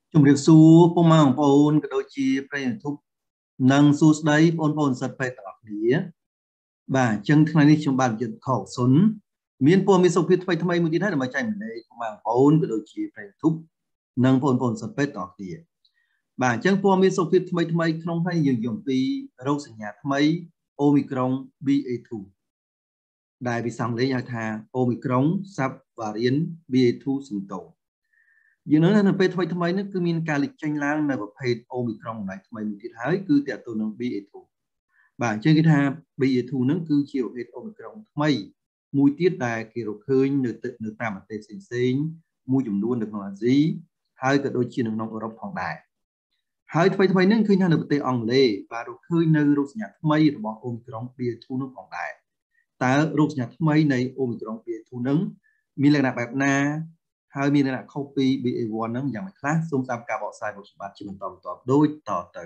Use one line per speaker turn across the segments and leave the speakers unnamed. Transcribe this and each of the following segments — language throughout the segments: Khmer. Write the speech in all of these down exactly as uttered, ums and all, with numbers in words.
ជំរាបសួរពុកម៉ែបងប្អូនក៏ដូចជាប្រិយមិត្តនិងសួស្តីបងប្អូនសិស្សពេទ្យទាំងអស់គ្នាបាទអញ្ចឹងថ្ងៃនេះខ្ញុំបាទយុទ្ធខកសុនមានព័ត៌មានសុខភាពថ្មីថ្មីមួយទៀតហើយដើម្បីចែកម្លែកពុកម៉ែបងប្អូនក៏ដូចជាប្រិយមិត្តនិងបងប្អូនសិស្សពេទ្យទាំងអស់គ្នាបាទអញ្ចឹងព័ត៌មានសុខភាពថ្មីថ្មីក្នុងថ្ងៃយើងនិយាយអំពីរោគសញ្ញាថ្មី Omicron ប៊ី เอ ทู ដែលភាសាអង់គ្លេសហៅថា Omicron Subvariant ប៊ី เอ ทู symptomយើងនៅនៅពេលថ្មីថ្មីនេះគឺមានការលេចចេញឡើងនៅប្រភេទ Omicron ម្ដងថ្មីមួយទៀតហើយគឺតើតើនឹង ប៊ី เอ ทู បាទអញ្ចឹងគេថា ប៊ី เอ ทู ហ្នឹងគឺជាប្រភេទ Omicron ថ្មីមួយទៀតដែលគេរកឃើញនៅនៅតាមប្រទេសផ្សេងៗមួយចំនួននៅក្នុងអាស៊ីហើយក៏ដូចជានៅក្នុងអឺរ៉ុបផងដែរហើយថ្មីថ្មីហ្នឹងឃើញថានៅប្រទេសអង់គ្លេសបាទរកឃើញនៅរោគសញ្ញាថ្មីរបស់ Omicron ប៊ី เอ ทู នោះផងដែរតើរោគសញ្ញាថ្មីនៃ Omicron ប៊ី เอ ทู ហ្នឹងមានលក្ខណៈបែបណាហើយមានលក្ខណៈខុសពី ប៊ី เอ វ៉ាន់ ហ្នឹងយ៉ាងម៉េចខ្លះសូមតាមការបកស្រាយរបស់សម្បត្តិជាបន្តបន្ទាប់ដូចតទៅ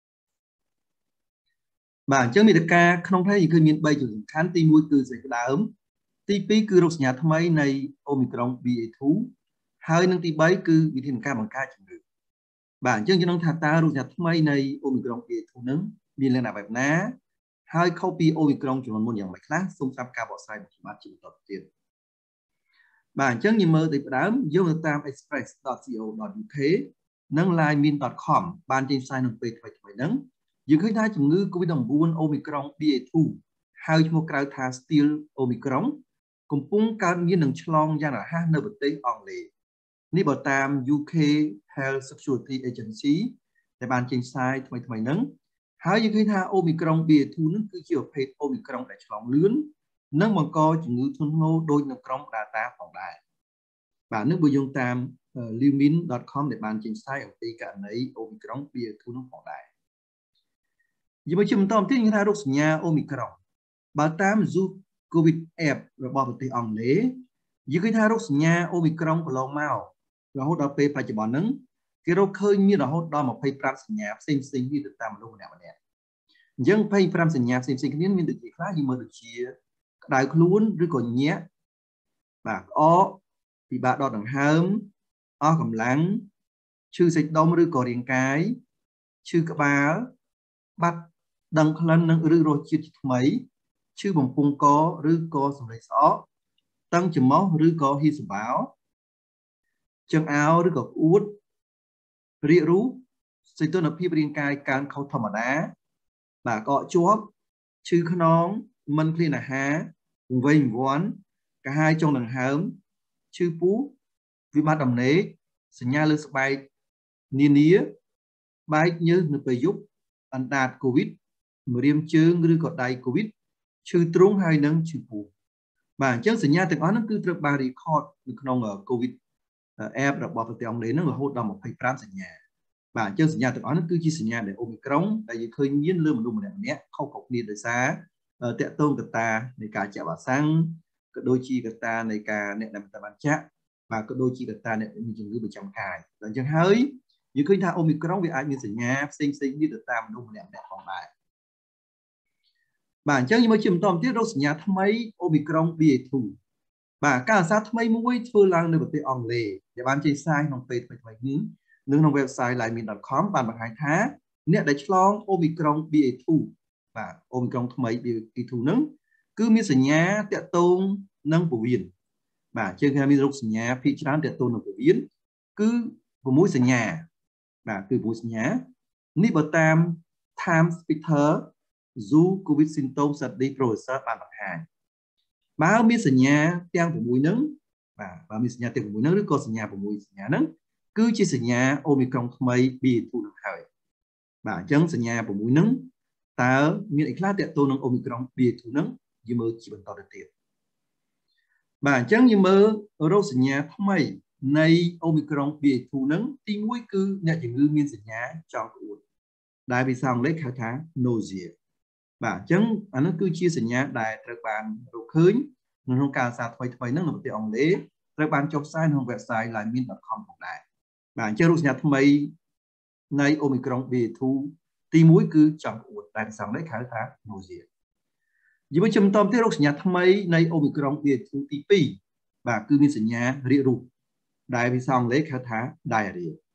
បាទអញ្ចឹងមេតិកាក្នុងថ្ងៃនេះគឺមានបីជំហានសំខាន់ទីមួយគឺស្លេកដើមទីពីរគឺរោគសញ្ញាថ្មីនៃ Omicron ប៊ី เอ ทู ហើយនិងទីបីគឺវិធានការបង្ការជំងឺបាទអញ្ចឹងយើងនឹងថាតើរោគសញ្ញាថ្មីនៃ Omicron ប៊ី เอ ทู ហ្នឹងមានលក្ខណៈបែបណាហើយខុសពី Omicron ចំនួនមុនយ៉ាងម៉េចខ្លះសូមតាមការបកស្រាយរបស់សម្បត្តិជាបន្តទៀតបាទអញ្ចឹងយើងមើលទៅផ្ដើមយកទៅតាម express ដត co ដត uk និង line min ដត com បានចេញផ្សាយក្នុងពេលថ្មីថ្មីហ្នឹងយើងឃើញថាជំងឺ COVID ដប់เก้า Omicron ប៊ី เอ ทู ហៅឈ្មោះក្រៅថា Still Omicron កំពុងកើតមាននិងឆ្លងយ៉ាងរហ័សនៅប្រទេសអង់គ្លេសនេះបើតាម ยู เค Health Security Agency ដែលបានចេញផ្សាយថ្មីថ្មីហ្នឹងហើយយើងឃើញថា Omicron ប៊ី เอ ทู ហ្នឹងគឺជាប្រភេទ Omicron ដែលឆ្លងលឿននិងបង្កជំងឺធ្ងន់ធ្ងរដូចនៅក្រុម Delta ផងដែរបាទនេះបើយោងតាម limin ដត com ដែលបានចេញផ្សាយអំពីករណី Omicron ប៊ី เอ ทู នោះផងដែរយើងមកជិះបន្តអំពីយើងថារោគសញ្ញា Omicron បើតាម Zoo COVID app របស់ប្រទេសអង់គ្លេសយើងឃើញថារោគសញ្ញា Omicron កន្លងមករហូតដល់ពេលបច្ចុប្បន្នហ្នឹងគេរកឃើញមានរហូតដល់ម្ភៃប្រាំសញ្ញាផ្សេងផ្សេងនេះទៅតាមមនុស្សម្នាក់ម្នាក់អញ្ចឹងម្ភៃប្រាំសញ្ញាផ្សេងផ្សេងគ្នាមានដូចជាខ្លះយើងមើលដូចជាក្តៅខ្លួនឬក៏ញាក់បាទក្អកពិបាកដកដង្ហើមអស់កម្លាំងឈឺសាច់ដុំឬក៏រាងកាយឈឺក្បាលបាត់ដឹងក្លិននិងឬរសជាតិថ្មីឈឺបំពង់កឬក៏សម្លេងស្អកតឹងច្រមុះឬក៏ហ៊ីសបោចង្អោរឬក៏ក្អួតរាករូសសីតុណ្ហភាពរាងកាយកើនខុសធម្មតាបាទកកជាប់ឈឺខ្នងមិនឃ្លានអាហារវង្វេងវង្វាន់កាហាយចុងដង្ហើមឈឺពោះវិបត្តិដំណេកសញ្ញាលើស្បែកនានាបែកញើសនៅពេលយប់អណ្ដាតកូវីដម្រាមជើងឬក៏ដៃកូវីដឈឺទ្រូងហើយនឹងឈឺពោះបាទអញ្ចឹងសញ្ញាទាំងអស់ហ្នឹងគឺត្រូវបាន record នៅក្នុង COVID app របស់ប្រទេសអង់គ្លេសហ្នឹងរហូតដល់ម្ភៃប្រាំសញ្ញាបាទអញ្ចឹងសញ្ញាទាំងអស់ហ្នឹងគឺជាសញ្ញាដែល Omicron ដែលយើងឃើញមានលើមនុស្សម្នាក់ម្នាក់ខុសៗគ្នាដោយសារតកតងកត្តានៃការចាក់វ៉ាក់សាំងក៏ដូចជាកត្តានៃការអ្នកដែលបានចាក់បាទក៏ដូចជាកត្តាអ្នកមានជំងឺប្រចាំកាយដល់អញ្ចឹងហើយយើងឃើញថា Omicron វាអាចមានសញ្ញាផ្សេងផ្សេងនេះទៅតាមមនុស្សម្នាក់ម្នាក់ផងដែរបាទអញ្ចឹងយើងមកជិះបន្តទៀតរោគសញ្ញាថ្មី Omicron ប៊ី เอ ทู បាទការអាសាថ្មីមួយធ្វើឡើងនៅប្រទេសអង់គ្លេសដែលបានចេញផ្សាយក្នុងពេលថ្មីថ្មីនេះនៅក្នុង website limin ដត com បានបង្ហាញថាអ្នកដែលឆ្លង Omicron ប៊ី เอ ทู បាទ Omicron ថ្មី ប៊ី เอ ทู ហ្នឹងគឺមានសញ្ញាតាក់ទងនឹងពោះវៀនបាទជាងគេមានរោគសញ្ញាភាគច្រើនតាក់ទងនឹងពោះវៀនគឺប្រមូលសញ្ញាបាទគឺប្រមូលសញ្ញានេះបើតាម Times Peter Zoo COVID Symptom Study Professor បានបង្ហាញបើមានសញ្ញាទាំង៦ហ្នឹងបាទបើមានសញ្ញាទាំង៦ហ្នឹងឬក៏សញ្ញា៦សញ្ញាហ្នឹងគឺជាសញ្ញា Omicron ថ្មី ប៊ី เอ ทู ហ្នឹងហើយបាទអញ្ចឹងសញ្ញា៦ហ្នឹងតើមានអីខ្លះតាក់ទងនឹង Omicron ប៊ី เอ ทู ហ្នឹងយើងមើលជាបន្តទៅទៀតបាទអញ្ចឹងយើងមើលរោគសញ្ញាថ្មីនៃ Omicron ប៊ី เอ ทู ហ្នឹងទីមួយគឺអ្នកជំងឺមានសញ្ញាចង់ក្អួតដែលភាសាអង់គ្លេសហៅថា nausea បាទអញ្ចឹងអានោះគឺជាសញ្ញាដែលត្រូវបានរកឃើញនៅក្នុងការសាថ្មីថ្មីហ្នឹងនៅប្រទេសអង់គ្លេសត្រូវបានចុះផ្សាយក្នុង website limin ដត com ផងដែរបាទអញ្ចឹងរោគសញ្ញាថ្មីនៃ Omicron ប៊ី เอ ทู ទីមួយគឺចង់ក្អួតដែលភាសាអង់គ្លេសហៅថា nausea យើងមកជិះបន្តទៀតរោគសញ្ញាថ្មីនៃ Omicron ប៊ី เอ ทู ទីពីរបាទគឺមានសញ្ញារាករូសដែលភាសាអង់គ្លេសហៅថា diarrhea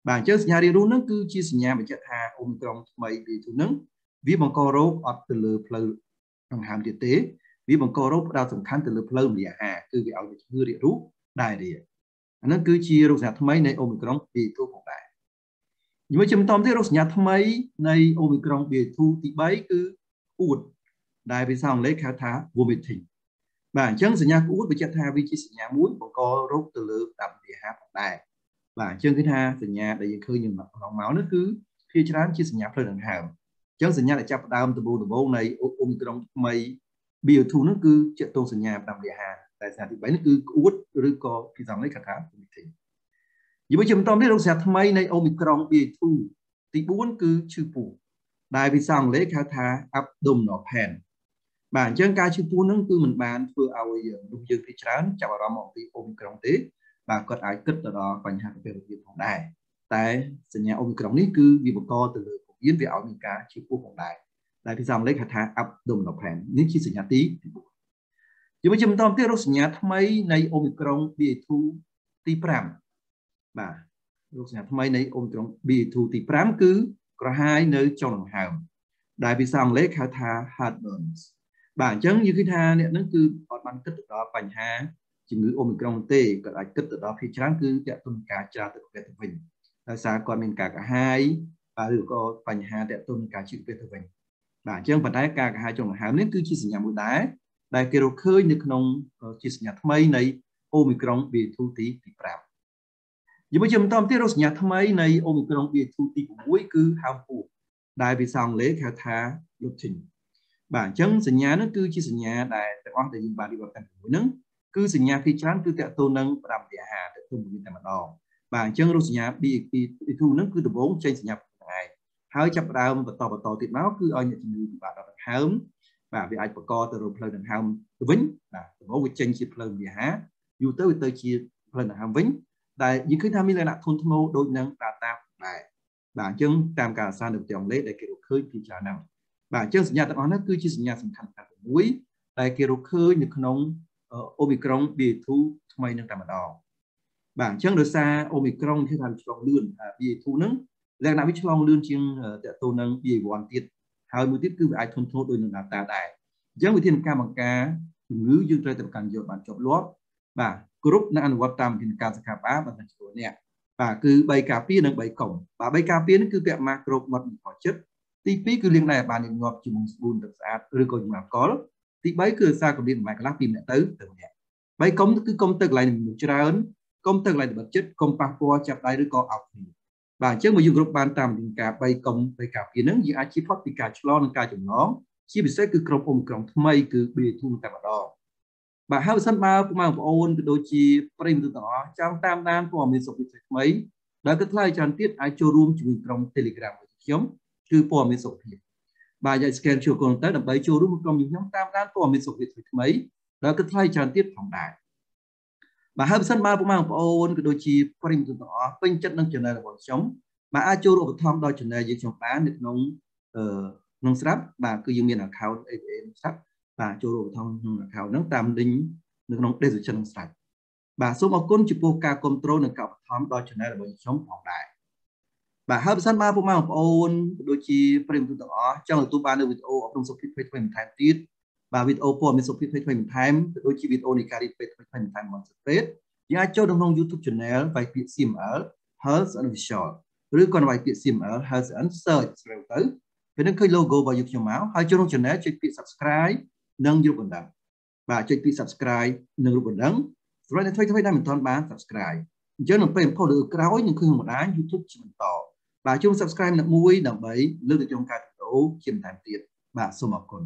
បាទអញ្ចឹងសញ្ញារាងរូសហ្នឹងគឺជាសញ្ញាបញ្ជាក់ថាអូមីក្រុងថ្មី B A two ហ្នឹងវាបង្ករោគអត់ទៅលើផ្លូវដង្ហើមទៀតទេវាបង្ករោគផ្ដោតសំខាន់ទៅលើផ្លូវរំលាយអាហារគឺវាឲ្យជំងឺរាករូសដាយរ៉ាអាហ្នឹងគឺជារោគសញ្ញាថ្មីនៃអូមីក្រុង B A two ផងដែរជាមួយជំទាស់ទៀតរោគសញ្ញាថ្មីនៃអូមីក្រុង B A two ទី3គឺអួតដែលភាសាអង់គ្លេសហៅថា vomiting បាទអញ្ចឹងសញ្ញាក្អួតបញ្ជាក់ថាវាជាសញ្ញាមួយបង្ករោគទៅលើដាប់រំលាយអាហារផងដែរបាទអញ្ចឹងគឺថាសញ្ញាដែលយើងឃើញយើងឡងមកនោះគឺភាគច្រើនជាសញ្ញាផ្លូវដង្ហើមអញ្ចឹងសញ្ញាដែលចាប់ផ្ដើមដំបូងដំបូងនៃអូមីក្រុងថ្មី B A two នោះគឺជាតងសញ្ញាដាប់រំលាយអាហារតែសញ្ញាទី3នេះគឺក្អួតឬក៏ភាសាអង់គ្លេសគេថា vomiting ជាមួយជំទាស់ទៀតរោគសញ្ញាថ្មីនៃអូមីក្រុង B A two ទី4គឺឈឺពោះដែលភាសាអង់គ្លេសគេហៅថា abdominal pain បាទអញ្ចឹងការឈឺពោះហ្នឹងគឺមិនបានធ្វើឲ្យមនុស្សយើងភាគច្រើនចាប់អារម្មណ៍អំពីអូមីក្រុងទេបាទគាត់អាចគិតទៅដល់បញ្ហាកាពះពោះវៀនផងដែរតែសញ្ញាអូមីក្រុងនេះគឺវាបង្កទៅលើពោះវៀនវាឲ្យមានការឈឺពោះផងដែរដែលភាសាអង់គ្លេសគេថា abdominal pain នេះជាសញ្ញាទី4ជាមួយជំទាស់ទៀតរោគសញ្ញាថ្មីនៃអូមីក្រុង B A two ទី5បាទរោគសញ្ញាថ្មីនៃអូមីក្រុង B A two ទី5គឺក្រហាយនៅចុងដង្ហើមដែលភាសាអង់គ្លេសហៅថា heartburns បាទអញ្ចឹងយើងឃើញថាអ្នកនឹងគឺអត់បានគិតទៅដល់បញ្ហាជំងឺអូមីក្រុងទេគាត់អាចគិតទៅដល់ភាគច្រើនគឺទាក់ទងនឹងការចរាទៅពេទ្យទៅវិញដោយសារគាត់មានការកាហាយបាទឬក៏បញ្ហាទាក់ទងនឹងការជឿពេទ្យទៅវិញបាទអញ្ចឹងប៉ុន្តែការកាហាយចុងដង្ហើមនេះគឺជាសញ្ញាមួយដែរដែលគេរកឃើញនៅក្នុងជាសញ្ញាថ្មីនៃអូមីក្រុង B A two ទី5ជាមួយជាបន្តទៀតរោគសញ្ញាថ្មីនៃអូមីក្រុង B A two ទី6គឺហើមពោះដែលភាសាអង់គ្លេសហៅថា bloating បាទអញ្ចឹងសញ្ញានេះគឺជាសញ្ញាដែលទាំងអស់ដែលយើងបានរៀបរាប់ខាងពីហ្នឹងគឺសញ្ញាភាគច្រើនគឺតាក់ទងនឹងផ្ដាំរំលាយអាហារតាក់ទងមួយតែម្ដងបាទអញ្ចឹងរោគសញ្ញា B A two ហ្នឹងគឺដំបូងចេញសញ្ញាហ្នឹងឯងហើយចាប់ផ្ដើមបន្តបន្តទៀតមកគឺឲ្យអ្នកជំងឺពិបាកដកដង្ហើមបាទវាអាចបង្កទៅរោគផ្លូវដង្ហើមទៅវិញបាទដំបូងវាចេញជាផ្លូវរំលាយអាហារយូរទៅវាទៅជាផ្លូវដង្ហើមវិញដែលយើងឃើញថាមានលក្ខណៈធ្ងន់ធ្ងរដូចនឹងតាតាដែរបាទអញ្ចឹងតាមការអនុសាសន៍នៅប្រទេសអង់គ្លេសដែលគេរកឃើញពីច្រើនណាស់បាទអញ្ចឹងសញ្ញាទាំងអស់នេះគឺជាសញ្ញាសំខាន់ៗមួយដែលគេរកឃើញនៅក្នុងអូមីក្រុង B A two ថ្មីនឹងតែម្ដងបាទអញ្ចឹងដោយសារអូមីក្រុងគឺថាឆ្លងលឿន B A two ហ្នឹងលក្ខណៈវាឆ្លងលឿនជាងតទៅនឹង B A one ទៀតហើយមួយទៀតគឺវាអាចធន់ធ្ងរដូចនឹង Delta ដែរអញ្ចឹងវិធានការបង្ការជំងឺយើងត្រូវតែកាន់យកបានជាប់លាប់បាទគ្រប់នៅអនុវត្តតាមវិធានការសុខាភិបាលបន្តចូលនេះបាទគឺបីការពារនិងបីកុំបាទបីការពារនេះគឺពាក់ម៉ាស់គ្រប់មាត់ពីខចិត្តទីពីរគឺលាងដៃឲ្យបានញឹកញាប់ជាមួយស្ប៊ូនទឹកស្អាតឬក៏ជាមួយអាល់កុលទីបីគឺរក្សាកម្រិតមួយកន្លះពីម្នាក់ទៅទៅម្នាក់បីកុំគឺកុំទៅកន្លែងមនុស្សច្រើនកុំទៅកន្លែងបិទជិតកុំប៉ះពាល់ចាប់ដៃឬក៏អោបគ្នាបាទអញ្ចឹងមកយើងគ្រប់បានតាមវិធានការបីកុំបីការពារហ្នឹងយើងអាចជៀសផុតពីការឆ្លងនិងការចម្លងជាពិសេសគឺក្រុមអូមីក្រុងថ្មីគឺ B A two តែម្ដងបាទហើយបើសិនបើពុកម៉ែបងប្អូនក៏ដូចជាប្រិយមិត្តទាំងអស់ចង់តាមដានព័ត៌មានសុខភាពថ្មីដែលគិតថ្លៃច្រើនទៀតអាចចូលរួមជាមួយក្រុម Telegram របស់ខ្ញុំគឺព័ត៌មានសុខភាពបាទយក scan QR code ទៅដើម្បីចូលរួមក្រុមខ្ញុំតាមដានព័ត៌មានសុខភាពថ្មីដែលគិតថ្លៃច្រើនទៀតផងដែរបាទហើយបើសិនបើពុកម៉ែបងប្អូនក៏ដូចជាប្រិយមិត្តទាំងអស់ពេញចិត្តនឹង channel របស់ខ្ញុំបាទអាចចូលរួមឧបត្ថម្ភដល់ channel យើងខ្ញុំបាននៅក្នុងអឺក្នុងស្រាប់បាទគឺយើងមាន account A P A ស្រាប់បាទចូលរួមឧបត្ថម្ភក្នុង account ហ្នឹងតាម link នៅក្នុង description ស្រាប់បាទសូមអរគុណចំពោះការគ្រប់គ្រងនិងការឧបត្ថម្ភដល់ channel របស់ខ្ញុំផងដែរបាទហើយបើសិនបើពុកម៉ែបងប្អូនក៏ដូចជាប្រិយមិត្តទាំងអស់ចង់ទទួលបាននូវវីដេអូអប់រំសុខភាពថ្មីៗបន្ថែមទៀតបាទវីដេអូព័ត៌មានសុខភាពថ្មីៗបន្ថែមក៏ដូចជាវីដេអូនៃការរៀបពេទ្យថ្មីៗបន្ថែមមកសុខពេទ្យយើងអាចចូលក្នុង YouTube channel វាយពាក្យ C M L Health and Visual ឬក៏វាយពាក្យ C M L Health and Search ស្រើទៅពេលនឹងឃើញ logo របស់យើងខ្ញុំមកហើយចូលក្នុង channel ចុចពាក្យ Subscribe និងរូបបណ្ដឹងបាទចុចពាក្យ Subscribe និងរូបបណ្ដឹងសម្រាប់អ្នកថ្មីៗដែលមិនទាន់បាន Subscribe អញ្ចឹងនៅពេលបំផុសលើក្រោយនឹងឃើញបណ្ដាញ YouTube ជាបន្តបាទចូល Subscribe មួយដើម្បីលើកទៅចុងការវីដេអូជាបន្ថែមទៀតបាទសូមអរគុណ